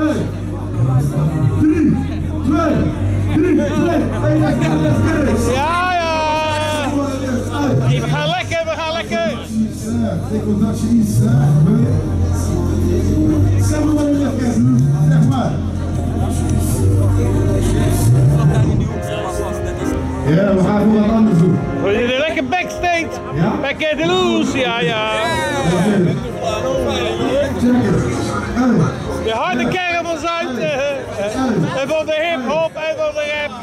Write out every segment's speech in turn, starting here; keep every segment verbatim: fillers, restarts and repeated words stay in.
Ja, ja. We gaan lekker, we gaan lekker. Ja, we gaan gewoon wat anders doen. We zitten lekker backstage. Ja? Lekker de loes, ja, ja. De harde kern van Zuid. En van de hip-hop en van de rap.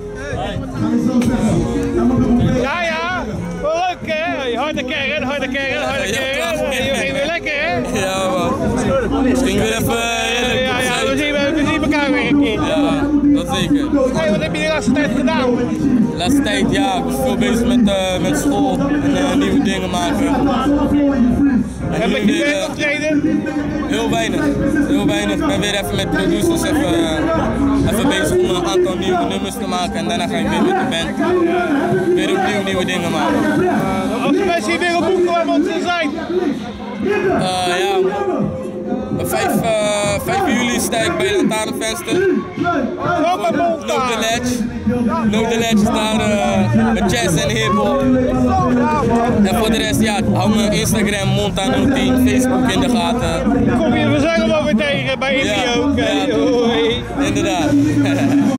Ja, ja. Wel leuk, hè? Harde kern, harde kern, harde kern. Je ging weer lekker, hè? Ja, man. Het ging weer even. Uh, ja, ja, we zien, we zien elkaar weer een keer. Ja, dat zeker. Hey, wat heb je de laatste tijd gedaan? De laatste tijd, ja, ik was veel bezig met, uh, met school en uh, nieuwe dingen maken. En met je band optreden? Heel weinig, heel weinig. Ik ben weer even met producers even, uh, even bezig om een aantal nieuwe nummers te maken en daarna ga ik weer met de band weer opnieuw nieuwe dingen maken. Uh, als de mensen hier weer op boeken, waar moeten ze zijn? Uh, ja, vijf juli sta ik bij Lantaarnvenster. Ook bij Monta. No the Ledge. No the Ledge is daar uh, met jazz en hip-hop. En voor de rest, ja, hou mijn Instagram Monta nul tien, Facebook in de gaten. Kom je, we zijn hem wel weer tegen bij Indio. Ja, Okay. ja, inderdaad.